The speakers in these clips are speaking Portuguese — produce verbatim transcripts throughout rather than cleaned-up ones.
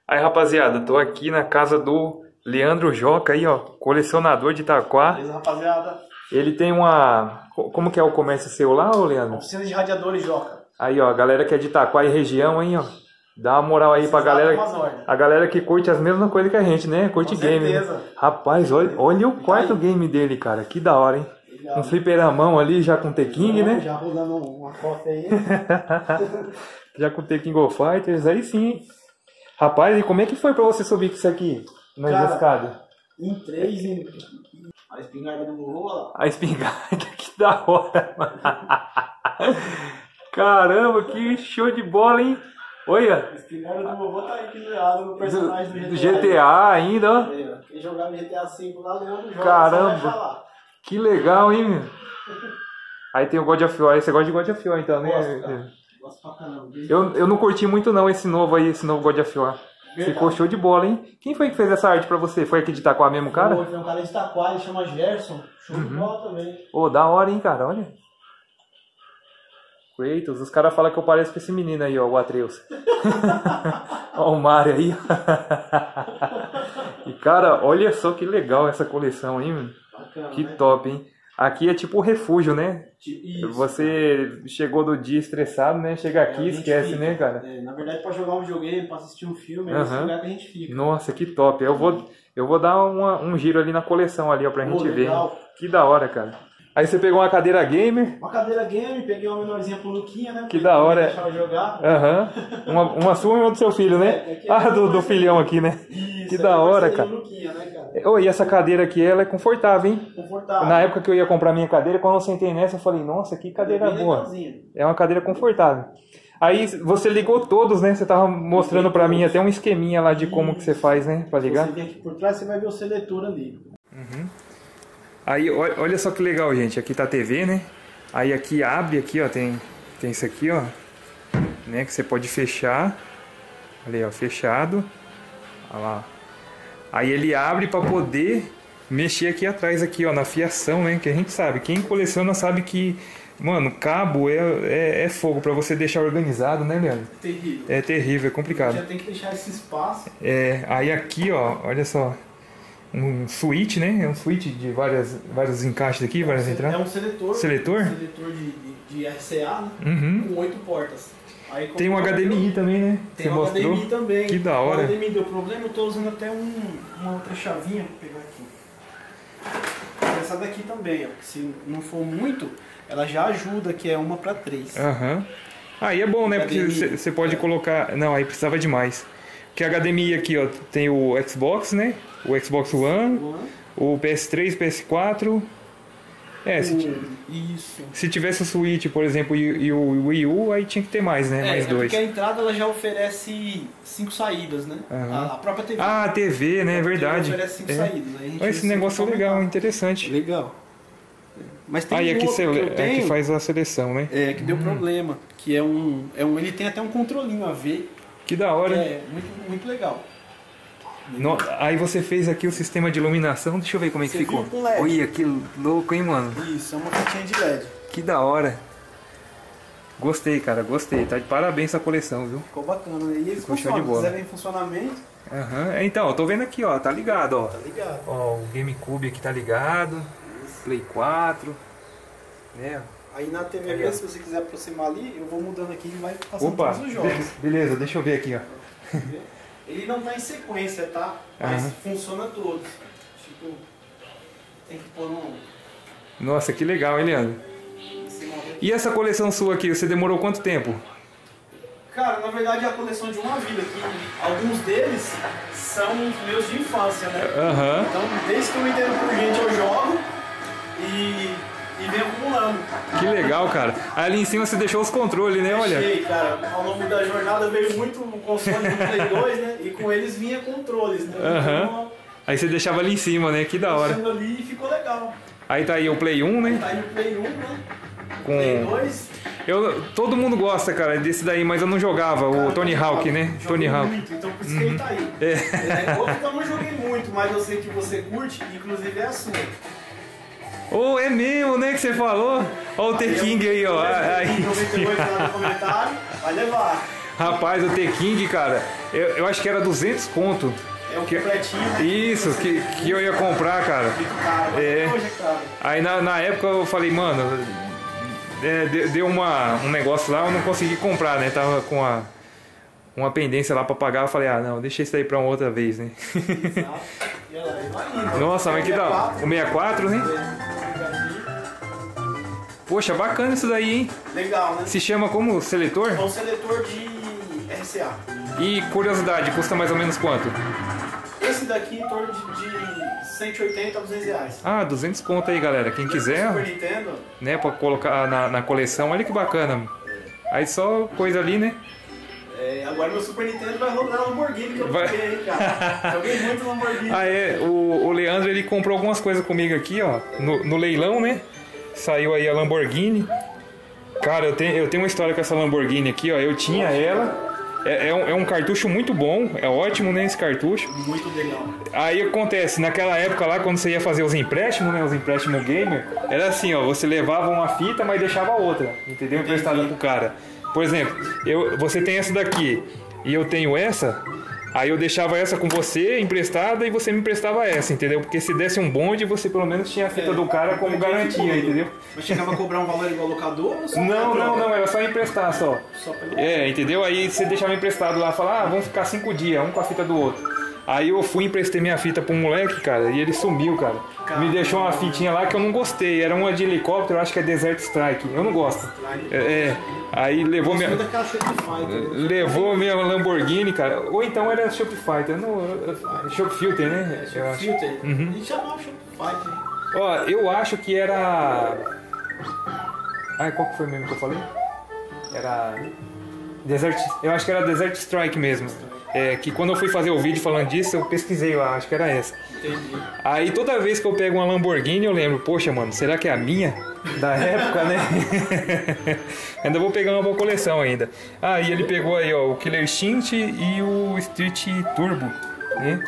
Aí, rapaziada, tô aqui na casa do Leandro Joca aí, ó, colecionador de Itaquá. Beleza, rapaziada? Ele tem uma... Como que é o comércio seu lá, ô Leandro? Oficina de radiadores Joca. Aí, ó, a galera que é de Itaquá e região, hein, ó. Dá uma moral aí pra galera, a galera que curte as mesmas coisas que a gente, né? Curte Com game. certeza. Né? Rapaz, olha, olha o quarto aí. game dele, cara. Que da hora, hein? Legal. Um fliperamão ali, já com T-King, né? Já rodando uma cópia aí. Já com T-King of Fighters, aí sim. Rapaz, e como é que foi pra você subir com isso aqui? Na Cara, escada? Em três, em... A espingarda do vovô, olha lá. A espingarda, que da hora, mano. Caramba, que show de bola, hein? Olha. A espingarda do vovô tá aí pendurada no personagem do, do G T A. Do G T A ainda, ó. É, quem jogar no G T A cinco lá, Leandro joga. Caramba. Que legal, hein, meu? Aí tem o God of War. Você gosta de God of War, então, né? Gosto, cara. Gosto pra caramba. Eu, eu não curti muito, não, esse novo aí, esse novo God of War. Verdade. Ficou show de bola, hein? Quem foi que fez essa arte pra você? Foi aqui de Itaquá mesmo, cara? Foi um cara de Itaquá, ele chama Gerson. Show uhum. de bola também. Ô, oh, da hora, hein, cara? Olha. Kratos, os caras falam que eu pareço com esse menino aí, ó, o Atreus. Ó o Mario aí. E, cara, olha só que legal essa coleção aí, mano. Bacana, que né? Top, hein? Aqui é tipo o refúgio, né? Isso, você cara. Chegou do dia estressado, né? Chega aqui e é, esquece, fica, né, cara? É, na verdade, pra jogar um videogame, pra assistir um filme, é esse uhum. lugar que a gente fica. Nossa, que top. Eu vou, eu vou dar uma, um giro ali na coleção ali, ó, pra gente legal. ver. Que da hora, cara. Aí você pegou uma cadeira gamer. Uma cadeira gamer, peguei uma menorzinha pro Luquinha, né? Que da hora. Deixar eu jogar. Uhum. Uma, uma sua e uma do seu filho, né? É, é ah, do, do filhão aqui, né? Isso, que da hora, cara. Luquinha, né, cara? Oh, e essa cadeira aqui, ela é confortável, hein? Confortável. Na época que eu ia comprar minha cadeira, quando eu sentei nessa, eu falei, nossa, que cadeira é boa. Legalzinho. É uma cadeira confortável. Aí você ligou todos, né? Você tava mostrando pra mim até um esqueminha lá de como que você faz, né? Pra ligar. Se você vir aqui por trás, você vai ver o seletor ali. Uhum. Aí, olha só que legal, gente. Aqui tá a T V, né? Aí aqui abre, aqui, ó, tem, tem isso aqui, ó. Né? Que você pode fechar. Olha aí, ó, fechado. Olha lá. Aí ele abre pra poder mexer aqui atrás, aqui, ó, na fiação, né? Que a gente sabe. Quem coleciona sabe que, mano, cabo é, é, é fogo pra você deixar organizado, né, Leandro? É terrível. É terrível, é complicado. Já tem que deixar esse espaço. É, aí aqui, ó, olha só. Um switch, né? É um switch de várias, vários encaixes aqui, várias é entradas. É um seletor. Seletor? Um seletor de, de, de R C A, né? Uhum. Com oito portas. Aí, tem um H D M I deu, também, né? Tem Você um mostrou? H D M I também. Que da hora. O H D M I deu problema, eu tô usando até um, uma outra chavinha. Vou pegar aqui. Essa daqui também, ó. Se não for muito, ela já ajuda, que é uma para três. Aham. Uhum. Aí é bom, né? Porque você pode é. colocar... Não, aí precisava de mais. Porque H D M I aqui, ó, tem o Xbox, né? O Xbox One, One. O P S três, P S quatro. É, se, isso. se tivesse o Switch, por exemplo, e, e o Wii U, aí tinha que ter mais, né? É, mais é dois. Porque a entrada ela já oferece cinco saídas, né? Uhum. A, a própria T V. Ah, a T V, né? É verdade. Oferece cinco é. saídas. Aí a gente esse negócio é legal, interessante. Legal. Mas tem aí um aqui outro que eu tenho, é que faz a seleção, né? É, que deu hum. problema. Que é um, é um. Ele tem até um controlinho A V. Que da hora. É, muito, muito legal. No, aí você fez aqui o sistema de iluminação, deixa eu ver como é que você ficou. Com L E D. Olha, que louco, hein, mano? Isso, é uma fitinha de L E D. Que da hora. Gostei, cara, gostei. Tá de parabéns essa coleção, viu? Ficou bacana, né? E eles ficou funcionam, show de bola. Fizeram em funcionamento. Aham, uhum. Então, eu tô vendo aqui, ó, tá ligado, ó. Tá ligado. Ó, o GameCube aqui tá ligado. Isso. Play quatro. Né? Aí na T V aí, se você quiser aproximar ali, eu vou mudando aqui e vai passando Opa, todos os jogos. Beleza, deixa eu ver aqui, ó. Ele não tá em sequência, tá? Mas uhum. funciona todos. Tipo, tem que pôr um... Nossa, que legal, hein, Leandro? E essa coleção sua aqui, você demorou quanto tempo? Cara, na verdade é a coleção de uma vida, que alguns deles são meus de infância, né? Uhum. Então, desde que eu me entendo por gente, eu jogo e... E vem acumulando. Que legal, cara. Aí ali em cima você deixou os controles, né? Olha. Deixei, cara. Ao longo da jornada veio muito o console do Play dois, né? E com eles vinha controles, né? Uhum. Então, aí você deixava ali em cima, né? Que da hora. Deixando ali e ficou legal. Aí tá aí o Play um, né? Aí tá aí o Play um, né? Com... Play dois. Eu, todo mundo gosta, cara, desse daí, mas eu não jogava. Cara, o Tony Hawk, né? Tony Hawk. Muito, então por isso uhum. que ele tá aí. É. É, outro que eu não joguei muito, mas eu sei que você curte, inclusive é a sua. Oh, é mesmo, né, que você falou? Olha o T-King aí, ó. Aí, noventa e oito lá no comentário, vai levar. Rapaz, o T-King, cara, eu, eu acho que era duzentos conto. É o que, completinho, né? Isso, que, que eu ia comprar, cara. Caro, é. Hoje é caro. Aí na, na época eu falei, mano, é, deu uma, um negócio lá, eu não consegui comprar, né? Tava com a, uma pendência lá pra pagar, eu falei, ah, não, deixa isso aí pra uma outra vez, né? Exato. E ela, e vai indo. Nossa, mas que da hora. O sessenta e quatro, né? Poxa, bacana isso daí, hein? Legal, né? Se chama como? Seletor? É um seletor de R C A. E curiosidade, custa mais ou menos quanto? Esse daqui em torno de, de cento e oitenta a duzentos reais. Ah, duzentos conto aí, galera. Quem quiser, Super Nintendo, né, pra colocar na, na coleção, olha que bacana. Aí só coisa ali, né? é, agora meu Super Nintendo vai rodar Lamborghini que eu Vai. joguei aí, cara. Joguei muito Lamborghini. Ah, é. O, o Leandro, ele comprou algumas coisas comigo aqui, ó. No, no leilão, né? Saiu aí a Lamborghini. Cara, eu tenho, eu tenho uma história com essa Lamborghini aqui, ó. Eu tinha ela. É, é, um, é um cartucho muito bom. É ótimo, né, esse cartucho. Muito legal. Aí acontece, naquela época lá, quando você ia fazer os empréstimos, né? Os empréstimos gamer, era assim, ó. Você levava uma fita, mas deixava outra. Entendeu? Emprestada pro cara. Por exemplo, eu, você tem essa daqui e eu tenho essa. Aí eu deixava essa com você, emprestada, e você me emprestava essa, entendeu? Porque se desse um bonde, você pelo menos tinha a fita É, do cara como garantia, entendeu? Mas chegava a cobrar um valor igual locador? Ou só Não, pela não, troca? não, era só emprestar só. Só pelo... É, entendeu? Aí você deixava emprestado lá, falava, ah, vamos ficar cinco dias, um com a fita do outro. Aí eu fui e emprestei minha fita pra um moleque, cara, e ele sumiu, cara. Me deixou uma fitinha lá que eu não gostei. Era uma de helicóptero, eu acho que é Desert Strike. Eu não gosto. É, é. Aí levou minha. daquela Shopify, né? Levou minha Lamborghini, cara. Ou então era Shopify, não, Shopfilter, né? Eu acho. Filter. A gente chamava Shopify, né? Ó, eu acho que era. Ai, qual que foi mesmo que eu falei? Era. Desert. Eu acho que era Desert Strike mesmo. É, que quando eu fui fazer o vídeo falando disso, eu pesquisei lá, acho que era essa. Entendi. Aí toda vez que eu pego uma Lamborghini, eu lembro, poxa, mano, será que é a minha? Da época, né? Ainda vou pegar uma boa coleção ainda. Ah, e ele pegou aí, ó, o Killer Instinct e o Street Turbo, né?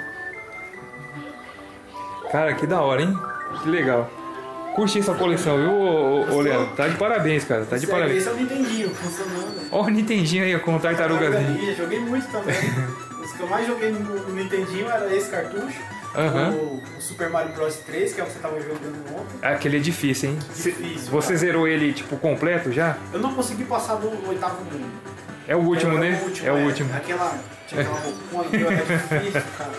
Cara, que da hora, hein? Que legal. Curti essa coleção, viu, ô, ô, ô Leandro? Tá de parabéns, cara, tá de Esse parabéns. Esse é o Nintendinho, funcionando. Ó o Nintendinho aí, com tartarugazinha. Tartaruga. Joguei muito também. Os que eu mais joguei no, no Nintendinho era esse cartucho. Aham. O, o Super Mario Bros três, que é o que você tava jogando ontem. Aquele é difícil, hein? Cê- Difícil, Você cara. zerou ele, tipo, completo já? Eu não consegui passar do oitavo mundo. É o último, Era né? o último, É o último. Aquela, tinha aquela roupona, viu? Era difícil, cara.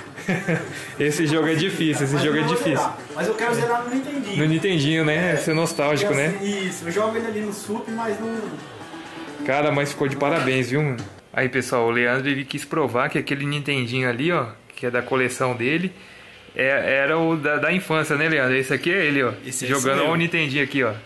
Esse jogo é difícil, esse Mas jogo eu é vou difícil. zerar. Mas eu quero zerar no Nintendinho. No Nintendinho, né? É. Ser nostálgico, Eu- né? Isso, eu jogo ele ali no Super, mas não... Cara, mas ficou de parabéns, viu? Mano? Aí, pessoal, o Leandro ele quis provar que aquele Nintendinho ali, ó, que é da coleção dele, é, era o da, da infância, né, Leandro? Esse aqui é ele, ó. Esse é jogando esse ó, o mesmo. Nintendinho aqui, ó.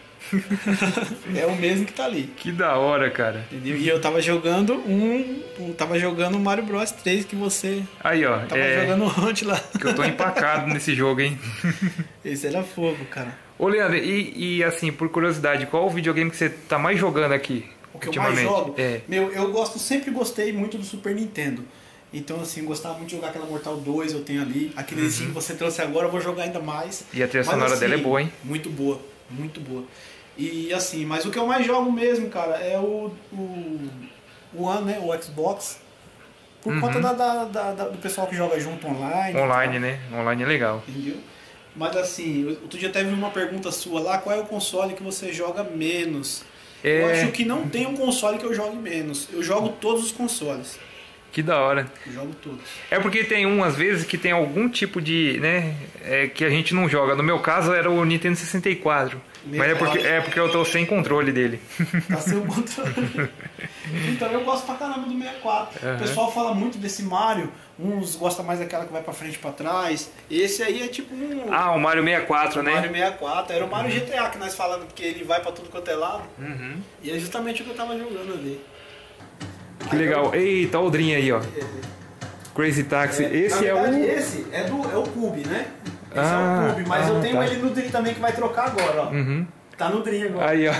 É o mesmo que tá ali. Que da hora, cara. Entendeu? E eu tava jogando um, um. Tava jogando o Mario Bros três que você Aí, ó. tava é jogando ontem lá. que eu tô empacado nesse jogo, hein? Esse era fogo, cara. Ô, Leandro, e, e assim, por curiosidade, qual o videogame que você tá mais jogando aqui? O que eu mais ultimamente? jogo, É. meu, eu gosto, sempre gostei muito do Super Nintendo. Então, assim, gostava muito de jogar aquela Mortal dois, eu tenho ali. Aquele uhum. que você trouxe agora, eu vou jogar ainda mais. E a trilha Mas, sonora assim, dela é boa, hein? Muito boa, muito boa. E assim, mas o que eu mais jogo mesmo, cara, é o, o, o One, né? O Xbox. Por Uhum. conta da, da, da- da- do pessoal que joga junto online. Online, e tal, né? Online é legal. Entendeu? Mas assim, outro dia até vi uma pergunta sua lá, qual é o console que você joga menos? É. Eu acho que não tem um console que eu jogue menos. Eu jogo todos os consoles. Que da hora. Eu jogo todos. É porque tem um, às vezes, que tem algum tipo de, né, é, que a gente não joga. No meu caso era o Nintendo sessenta e quatro. Mas é porque, é porque eu tô sem controle dele. Tá sem o controle. Então eu gosto pra caramba do sessenta e quatro. Uhum. O pessoal fala muito desse Mario. Uns gostam mais daquela que vai pra frente e pra trás. Esse aí é tipo um Ah, o Mario sessenta e quatro, né? Mario sessenta e quatro. Era o Mario G T A que nós falamos que ele vai pra tudo quanto é lado. Uhum. E é justamente o que eu tava jogando ali. Que legal. Eita, o Aldrin aí, ó. Crazy Taxi. Esse Na é verdade, o... esse é, do, é o Cube, né? Esse Ah, é o Cube, mas ah, eu tenho tá. ele no Dream também que vai trocar agora, ó. Uhum. Tá no Dream agora. Aí, ó.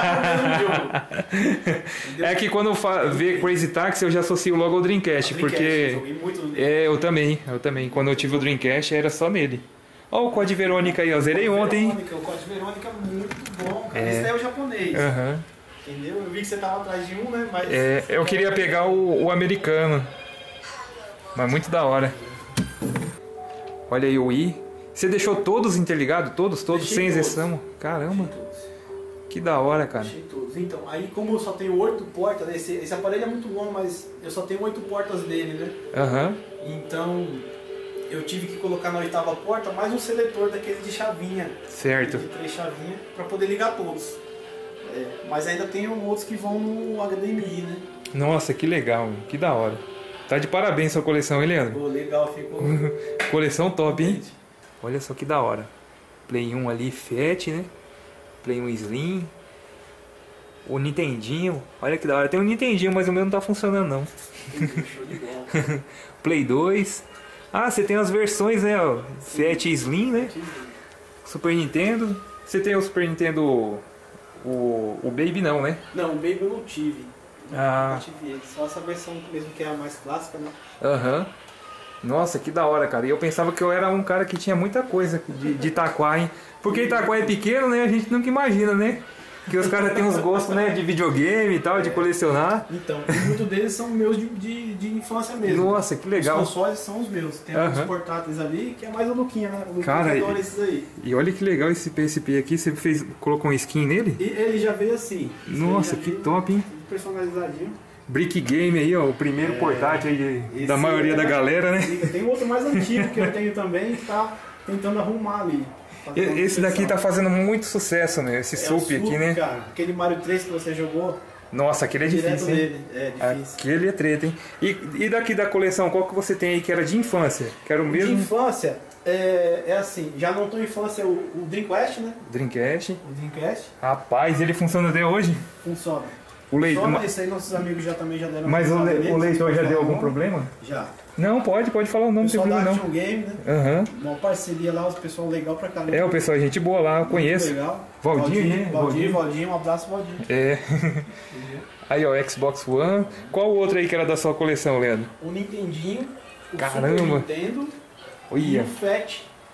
No mesmo jogo. É que quando eu fa- vê Crazy Taxi, eu já associo logo ao Dreamcast, Dreamcast, porque... eu joguei muito no É, eu também, eu também. Quando eu tive o Dreamcast, era só nele. Ó o Code Verônica aí, ó. Zerei ontem, hein? Verônica, o Code Verônica é muito bom. Cara. É. Esse daí é o japonês. Aham. Entendeu? Eu vi que você tava atrás de um, né? Mas É, eu queria pegar o, o americano. Mas muito da hora. Olha aí o Wii. Você deixou todos interligados? Todos, todos, Deixei sem todos. exceção? Caramba, Deixei todos. que da hora, cara. Deixei todos. Então, aí como eu só tenho oito portas, né? esse, esse aparelho é muito bom, mas eu só tenho oito portas dele, né? Aham. Então, eu tive que colocar na oitava porta mais um seletor daquele de chavinha. Certo. De três chavinhas, para poder ligar todos. É, mas ainda tem outros que vão no H D M I, né? Nossa, que legal, que da hora. Tá de parabéns sua coleção, hein, Leandro? Pô, legal, ficou... Coleção top, hein? Olha só que da hora. Play um ali, Fat, né? Play um Slim. O Nintendinho. Olha que da hora. Tem um Nintendinho, mas o meu não tá funcionando, não. Show de bola. Play dois. Ah, você tem as versões, né? Ó. Fat e Slim, né? Super Nintendo. Você tem o Super Nintendo... O, o Baby não, né? Não, o Baby eu não tive. Ah. Não tive ele. Só essa versão mesmo que é a mais clássica, né? Aham. Nossa, que da hora, cara. E eu pensava que eu era um cara que tinha muita coisa de, de Itaquá, hein? Porque Itaquá é pequeno, né? A gente nunca imagina, né? Que os caras têm uns gostos, né? De videogame e tal, de colecionar. Então, e muitos deles são meus de, de, de infância mesmo. Nossa, que legal. Os consoles são os meus. Tem alguns Aham. portáteis ali, que é mais o Luquinha, né? O Luquinha Cara, adora e- esses aí. E olha que legal esse P S P aqui. Você fez, colocou um skin nele? E ele já veio assim. Esse Nossa, aí já que veio top, hein? tudo personalizadinho. Brick Game aí, ó. O primeiro portátil aí de- da Esse maioria é da mais- galera, né? Tem outro mais antigo que eu tenho também, que tá tentando arrumar ali. E- Esse daqui tá fazendo muito sucesso, né? Esse é Sup o aqui, Sup, né? Cara. Aquele Mario três que você jogou, Nossa, aquele é direto difícil, hein? dele. É difícil. Aquele é treta, hein? E, e daqui da coleção, qual que você tem aí que era de infância? Que era o De mesmo infância, é, é assim, já não tô em infância o, o Dreamcast, né? Dreamcast. O Dreamcast Rapaz, ele funciona até hoje? funciona. O leitor, Funciona, esse aí nossos amigos já também já deram mas o, uma le- risada o neles, leitor já pode deu falar o algum nome? problema? Já. Não, pode, pode falar o O nome, não tem pessoal da problema não. Action Game, né? Aham. Uma parceria lá, os pessoal legal pra caramba. É, o pessoal, gente boa lá, eu Muito conheço. Legal. Valdir, né? Valdir, Valdir. Valdir, um abraço, Valdir. É. Aí, ó, Xbox One. Qual o outro aí que era da sua coleção, Leandro? O Nintendinho, o Caramba. Super Nintendo e Olha. o Fat.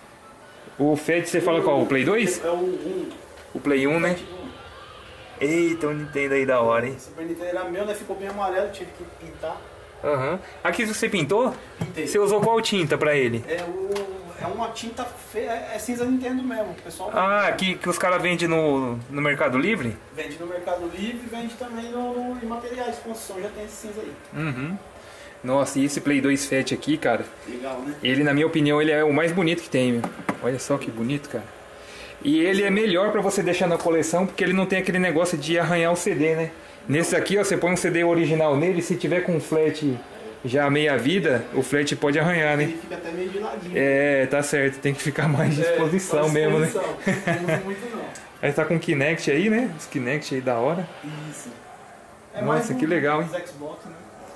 O Fat, você fala qual? O Play dois? É o um. O Play um, né? Eita, o Nintendo aí da hora, hein? O Super Nintendo era meu, né? Ficou bem amarelo, tive que pintar. Aham. Aqui você pintou? Pintei. Você usou qual tinta pra ele? É, o, é uma tinta feia, é, é cinza Nintendo mesmo. O pessoal Ah, que, que os caras vendem no, no Mercado Livre? vende no Mercado Livre e vende também no, no, em materiais de construção, já tem esse cinza aí. Uhum. Nossa, e esse Play dois Fat aqui, cara, Legal, né? ele, na minha opinião, ele é o mais bonito que tem, meu. Olha só que bonito, cara. E ele é melhor pra você deixar na coleção, porque ele não tem aquele negócio de arranhar o C D, né? Nesse aqui, ó, você põe um C D original nele, se tiver com flat já meia vida, o flat pode arranhar, né? Ele fica até meio de ladinho. É, tá certo, tem que ficar mais de exposição É, mesmo, né? disposição. Não usa muito não. Aí tá com Kinect aí, né? Os Kinect aí da hora. Isso. É Nossa, mais um que legal, hein? dos Xbox, né?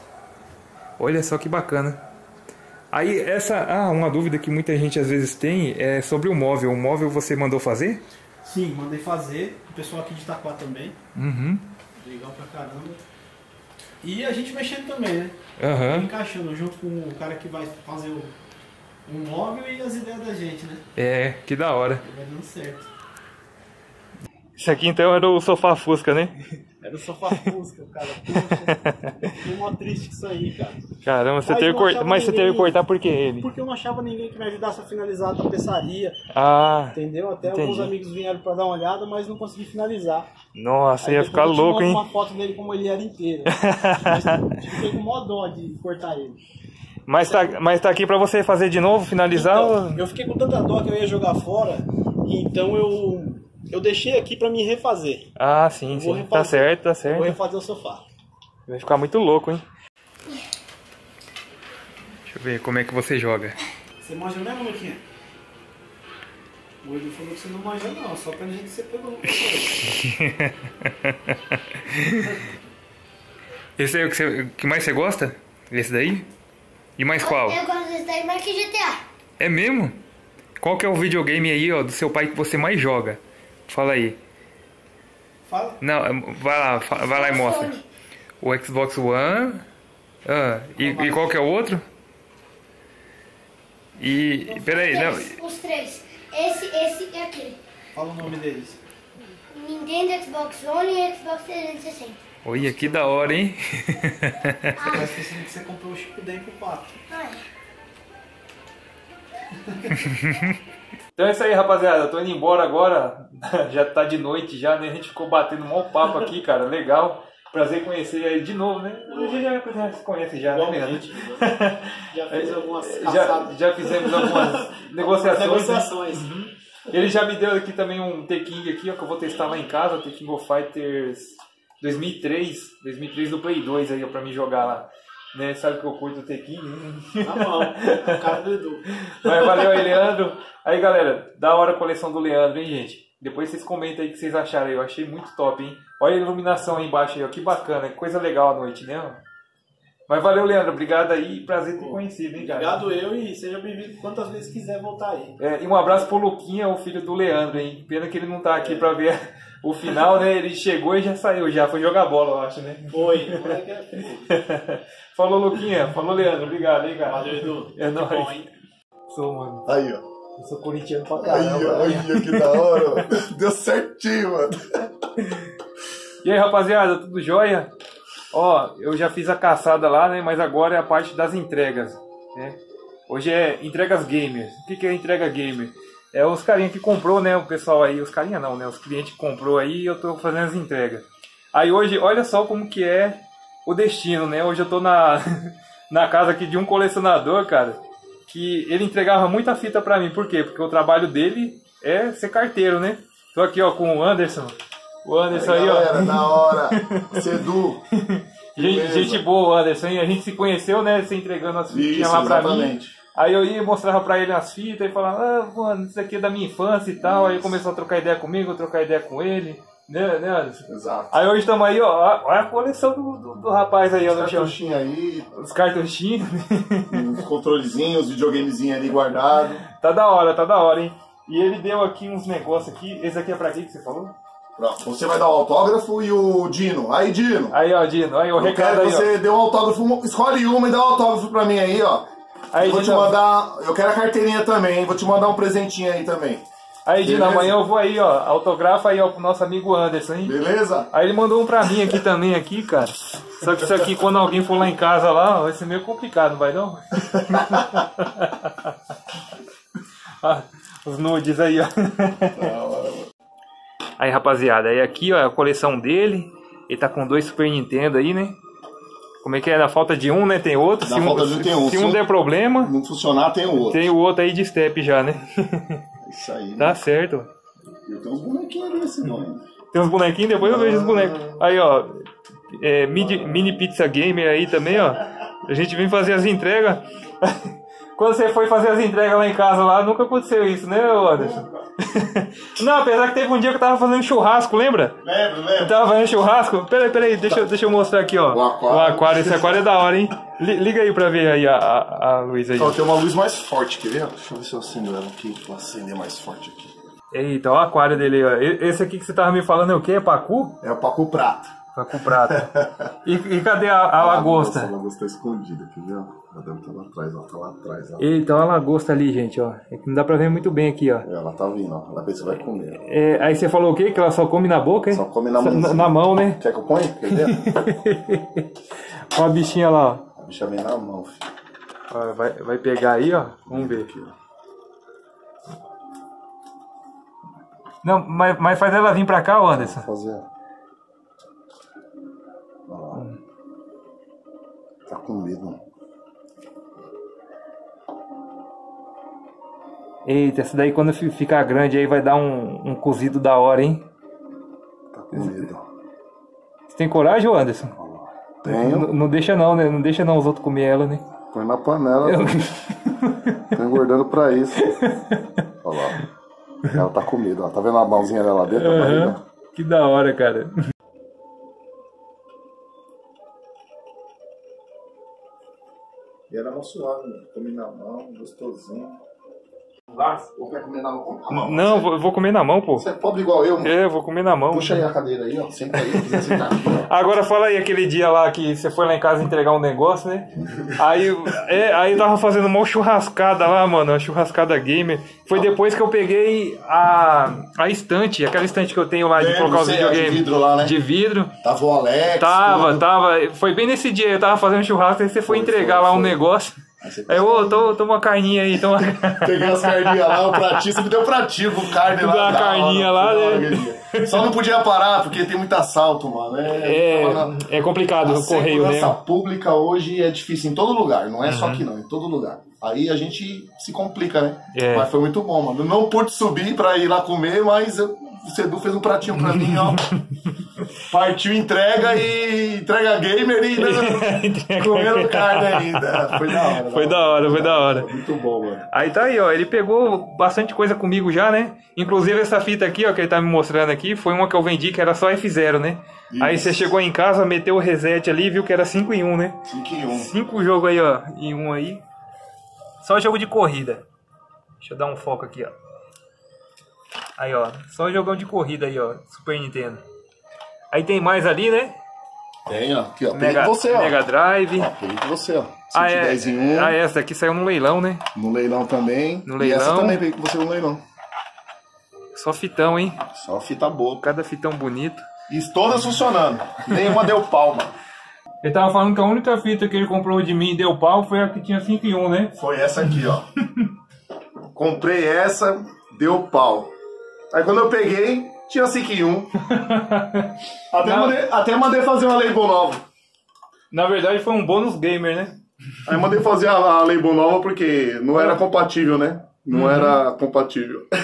Olha só que bacana. Aí essa, ah, uma dúvida que muita gente às vezes tem é sobre o móvel. O móvel você mandou fazer? Sim, mandei fazer. O pessoal aqui de Itaquá também. Uhum. Legal pra caramba. E a gente mexendo também, né? Aham. Encaixando junto com o cara que vai fazer o, o móvel e as ideias da gente, né? É, que da hora. E vai dando certo. Isso aqui então era o sofá Fusca, né? Era o sofá Fusca, cara. Poxa, fiquei mó triste com isso aí, cara. Caramba, você Mas teve eu que cortar, achava mas você teve que ninguém- cortar por que ele? Porque eu não achava ninguém que me ajudasse a finalizar a tapeçaria, Ah, entendeu? Até Entendi. alguns amigos vieram pra dar uma olhada, mas não consegui finalizar. nossa, Aí ia depois ficar eu te louco, mostro hein? uma foto dele como ele era inteiro. Mas fiquei com mó dó de cortar ele. Mas tá, mas tá aqui pra você fazer de novo, finalizar? Então, ou- eu fiquei com tanta dó que eu ia jogar fora, então eu, eu deixei aqui pra me refazer. Ah, sim, Eu vou sim. refazer. Tá certo, tá Eu certo. vou refazer o sofá. Vai ficar muito louco, hein? Deixa eu ver como é que você joga. Você manja mesmo, Luquinha? O Edu falou que você não manja não, só pra gente que você pegou no controle. Esse é o que, você, o que mais você gosta? Esse daí? E mais qual? Eu gosto desse daí mais que G T A. É mesmo? Qual que é o videogame aí, ó, do seu pai que você mais joga? Fala aí. Fala. Não, vai lá, fa- vai lá e mostra. Sony. O Xbox One. Ah, e, e qual que é o outro? E. Peraí, Os não. três, Os três. Esse, esse e aquele. Fala o nome deles. Nintendo, Xbox One e Xbox trezentos e sessenta. Olha, que da hora, hein? Eu tô esquecendo que você comprou o chip daí pro quatro. Ah, é. Então é isso aí, rapaziada. Eu tô indo embora agora. Já tá de noite já, né? A gente ficou batendo um bom papo aqui, cara. Legal. Prazer conhecer aí de novo, né? A gente já, já se conhece já, né, Leandro? Já fiz algumas já, já fizemos algumas negociações. negociações. Uhum. Ele já me deu aqui também um T-King aqui, ó, que eu vou testar lá em casa. O T-King of Fighters dois mil e três. dois mil e três do Play dois aí, ó, pra mim jogar lá. Né? Sabe que eu curto o T-King? Tá bom, o cara do Edu. Mas valeu aí, Leandro. Aí, galera, da hora a coleção do Leandro, hein, gente? Depois vocês comentam aí o que vocês acharam aí. Eu achei muito top, hein? Olha a iluminação aí embaixo aí, ó. Que bacana, que coisa legal à noite, né? Mas valeu, Leandro. Obrigado aí. Prazer ter conhecido, hein, cara? Obrigado eu e seja bem-vindo quantas vezes quiser voltar aí. É, e um abraço pro Luquinha, o filho do Leandro, hein? Pena que ele não tá aqui é. pra ver o final, né? Ele chegou e já saiu, já foi jogar bola, eu acho, né? Foi. É Falou, Luquinha. Falou, Leandro. Obrigado, hein, cara? Valeu, Edu. É nóis. Bom, hein? Sou, mano. Aí, ó. Eu sou corintiano pra Aí, caramba. ó. Aí, que da hora, mano. Deu certinho, mano. E aí, rapaziada, tudo jóia? Ó, eu já fiz a caçada lá, né? Mas agora é a parte das entregas, né? Hoje é entregas gamers. O que que é entrega gamer? É os carinha que comprou, né? O pessoal aí, os carinha não, né? Os clientes que comprou aí e eu tô fazendo as entregas. Aí hoje, olha só como que é o destino, né? Hoje eu tô na, na casa aqui de um colecionador, cara, que ele entregava muita fita pra mim. Por quê? Porque o trabalho dele é ser carteiro, né? Tô aqui, ó, com o Anderson. O Anderson aí, aí galera, ó. Na hora. Cedu. gente, gente boa, o Anderson. A gente se conheceu, né? Você entregando as fitinhas lá pra exatamente. mim. Aí eu ia mostrava pra ele as fitas e falava, ah, mano, isso aqui é da minha infância e tal. Aí começou a trocar ideia comigo, trocar ideia com ele. Né, né, Anderson? Exato. Aí hoje estamos aí, ó. Olha a coleção do, do, do rapaz aí, ó. Os cartuchinhos aí. Os cartuchinhos. Os controlezinhos, os videogamezinhos ali guardados. Tá da hora, tá da hora, hein? E ele deu aqui uns negócios aqui. Esse aqui é pra quem que você falou? Pronto, você vai dar o autógrafo e o Dino. Aí, Dino. Aí, ó, Dino. Aí, o recado aí, você ó. deu um autógrafo, escolhe uma e dá um autógrafo pra mim aí, ó. Aí, vou Dino, te mandar, eu quero a carteirinha também, vou te mandar um presentinho aí também. Aí, Dino, amanhã eu vou aí, ó, autografa aí, ó, pro nosso amigo Anderson, hein? Beleza? Aí ele mandou um pra mim aqui também, aqui, cara. Só que isso aqui, quando alguém for lá em casa lá, vai ser meio complicado, não vai não? Ah, os nudes aí, ó. Aí, rapaziada, aí aqui, ó, a coleção dele. Ele tá com dois Super Nintendo aí, né? Como é que é? Na falta de um, né? Tem outro. Na se falta um, de um tem um. Se um der problema... Não funcionar, tem o outro. Tem o outro aí de step já, né? Isso aí. Tá né? certo. Eu tenho uns bonequinhos ali nesse nome. Tem uns bonequinhos, depois eu vejo os bonecos. Aí, ó. É, mini, mini Pizza Gamer aí também, ó. A gente vem fazer as entregas. Quando você foi fazer as entregas lá em casa, lá, nunca aconteceu isso, né, Anderson? Não, apesar que teve um dia que eu tava fazendo churrasco, lembra? Lembro, lembro. Eu tava fazendo churrasco. Peraí, peraí, deixa, deixa eu mostrar aqui, ó. O aquário. O aquário, esse aquário é da hora, hein? Liga aí pra ver aí a, a, a luz aí. Ó, tem uma luz mais forte, quer ver? Deixa eu ver se eu acendo ela aqui, pra acender mais forte aqui. Eita, ó o aquário dele, ó. Esse aqui que você tava me falando é o quê? É pacu? É o pacu prata. Pacu prata. E, e cadê a, a lagosta? A lagosta tá escondida, quer ver? Ela deve estar lá atrás, ela tá lá atrás. Ó. Eita, olha a lagosta ali, gente, ó. É que não dá pra ver muito bem aqui, ó. É, ela tá vindo, ó. Ela vê se vai comer. É, aí você falou o quê? Que ela só come na boca, hein? Só come na mão. Na, na mão, né? Quer que eu ponha? Quer ver? Olha a bichinha lá, ó. A bicha vem na mão, filho. Ó, vai, vai pegar aí, ó. Vamos ver. Aqui, ó. Não, mas, mas faz ela vir pra cá, ô Anderson. Vou fazer. Olha lá. Tá com medo. Eita, essa daí quando ficar grande aí vai dar um, um cozido da hora, hein? Tá com medo. Você tem coragem, ô Anderson? Tenho. Não, não deixa não, né? Não deixa não os outros comer ela, né? Põe na panela. Eu... Tô engordando pra isso. Olha lá. Ela tá com medo, ó. Tá vendo a mãozinha dela lá dentro? Uhum. Que da hora, cara. E era mó suave, né? Comi na mão, gostosinho. Ou quer comer na mão? Não, eu vou comer na mão, pô. Você é pobre igual eu, mano. É, eu vou comer na mão. Puxa aí a cadeira aí, ó. Senta aí, quiser sentar aqui, ó. Agora fala aí aquele dia lá que você foi lá em casa entregar um negócio, né? Aí, é, aí tava fazendo uma churrascada lá, mano, uma churrascada gamer. Foi depois que eu peguei a, a estante, aquela estante que eu tenho lá de Lembro, colocar os sei, videogames. de vidro lá, né? De vidro. Tava o Alex. Tava, tudo. tava. Foi bem nesse dia, eu tava fazendo churrasco, aí você foi, Foi, entregar foi, lá um foi. negócio. Aí, aí eu, ô, toma, toma uma carninha aí, toma. Peguei as carninhas lá, o pratinho, você me deu um pratinho com carne lá. Deu uma da carninha hora, lá, da né? hora. Só não podia parar, porque tem muito assalto, mano. É, É, é complicado a o correio, né? segurança pública hoje é difícil em todo lugar, não é só aqui não, em todo lugar. Aí a gente se complica, né? É. Mas foi muito bom, mano. Não pude subir pra ir lá comer, mas eu, o Cedu fez um pratinho pra mim, ó. Partiu entrega e entrega gamer e ainda comendo carne ainda. Foi da hora. Foi da hora, foi da hora. Muito bom, mano. Aí tá aí, ó, ele pegou bastante coisa comigo já, né? Inclusive essa fita aqui, ó, que ele tá me mostrando aqui, foi uma que eu vendi que era só F zero, né? Isso. Aí você chegou em casa, meteu o reset ali e viu que era cinco em um, né? cinco em um. cinco jogos aí, ó, em um aí. Só jogo de corrida. Deixa eu dar um foco aqui, ó. Aí, ó, só jogão de corrida aí, ó, Super Nintendo. Aí tem mais ali, né? Tem, ó. Aqui, ó. Peguei Mega, com você, ó. Mega Drive. Ó, peguei com você, ó. Ah, é, cento e dez em um. ah, essa aqui saiu no leilão, né? No leilão também. No E leilão. essa também peguei com você no leilão. Só fitão, hein? Só fita boa. Cada fitão bonito. E todas funcionando. Nenhuma deu pau, mano. Ele tava falando que a única fita que ele comprou de mim e deu pau foi a que tinha cinco em um, né? Foi essa aqui, ó. Comprei essa, deu pau. Aí quando eu peguei, tinha cinco em um. Até, mandei, até mandei fazer uma label nova. Na verdade foi um bônus gamer, né? Aí mandei fazer a, a label nova porque não era compatível, né? Não uhum. era compatível. E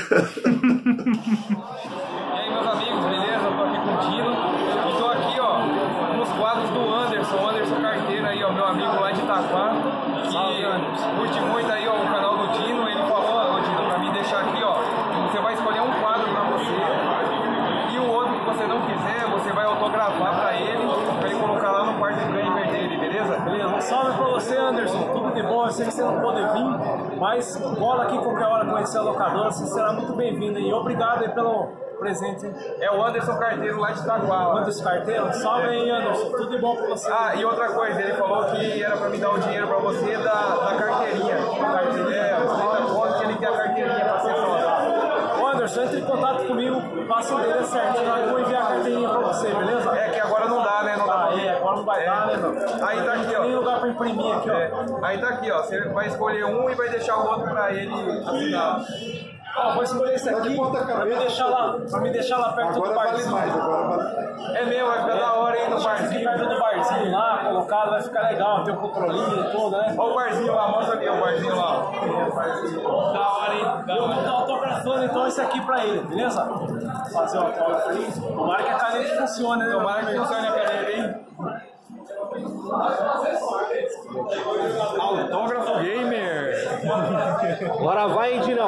aí, meus amigos, beleza? Eu tô aqui com o Dino. E tô aqui, ó, nos quadros do Anderson, Anderson Carteiro aí, ó, meu amigo lá de Itaquá. Que curte muito aí, ó, o canal do Dino. Ele falou, ó, Dino, pra mim deixar aqui, ó, você vai escolher um quadro pra você. E o outro que você não quiser, você vai autografar pra ele, pra ele colocar lá no quarto gamer dele, beleza? Beleza, um salve pra você, Anderson. Tudo de bom, eu sei que você não pode vir, mas cola aqui qualquer hora conhecer a locadora, você será muito bem-vindo. E obrigado aí pelo presente. É o Anderson Carteiro lá de Itaquá. Anderson Carteiro, salve aí, Anderson. Tudo de bom pra você. Ah, e outra coisa, ele falou que era pra me dar o dinheiro pra você da, da carteirinha. Carteirinha, é, trinta conto que ele quer a carteirinha pra ser só. Anderson, entre em contato comigo, passa o endereço certinho, eu vou enviar a carteirinha pra você, beleza? É que agora não dá, né? Não dá. Ah, é, agora não vai é. dar, né, meu? Aí tá aqui, ó. Tem lugar pra imprimir aqui, ó. É. Aí tá aqui, ó. Você vai escolher um e vai deixar o outro pra ele assinar. Ó, vou escolher esse aqui pra me deixar lá, pra me deixar lá perto Agora do barzinho. vale mais, agora vale. É mesmo, vai ficar da hora aí no Aqui barzinho. perto do barzinho lá, colocado, vai ficar legal, tem o controlinho e tudo, né? Olha o barzinho lá, mostra ali o barzinho lá. Da hora, hein? Eu vou estar autografando então esse aqui pra ele, beleza? Fazer o autógrafo aí. Tomara que a caneta funcione, né? Tomara que funcione a cadeira, hein? Autógrafo gamer. Bora vai, hein, Dinão?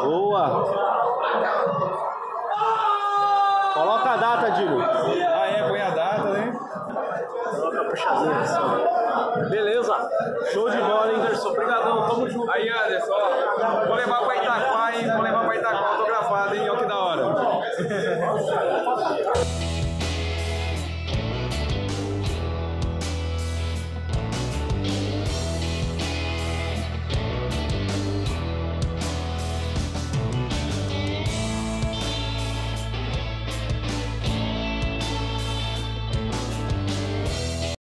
Boa. Coloca a data, Dino. Ah, é, põe